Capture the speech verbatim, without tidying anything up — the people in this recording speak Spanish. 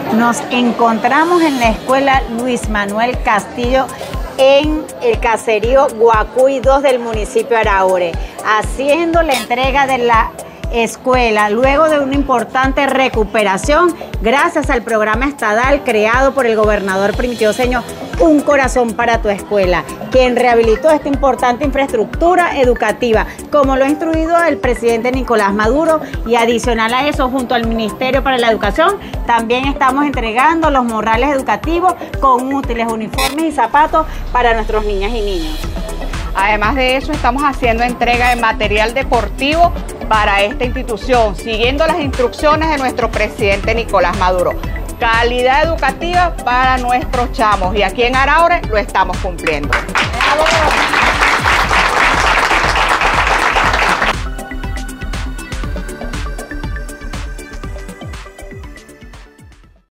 Nos encontramos en la escuela Luis Manuel Castillo en el caserío Guacuy dos del municipio de Araure, haciendo la entrega de la escuela luego de una importante recuperación gracias al programa estatal creado por el gobernador Primitivo Cedeño, Un Corazón para tu Escuela, quien rehabilitó esta importante infraestructura educativa, como lo ha instruido el presidente Nicolás Maduro, y adicional a eso, junto al Ministerio para la Educación, también estamos entregando los morrales educativos con útiles, uniformes y zapatos para nuestros niñas y niños. Además de eso, estamos haciendo entrega de material deportivo para esta institución, siguiendo las instrucciones de nuestro presidente Nicolás Maduro. Calidad educativa para nuestros chamos, y aquí en Araure lo estamos cumpliendo. ¡Bravo!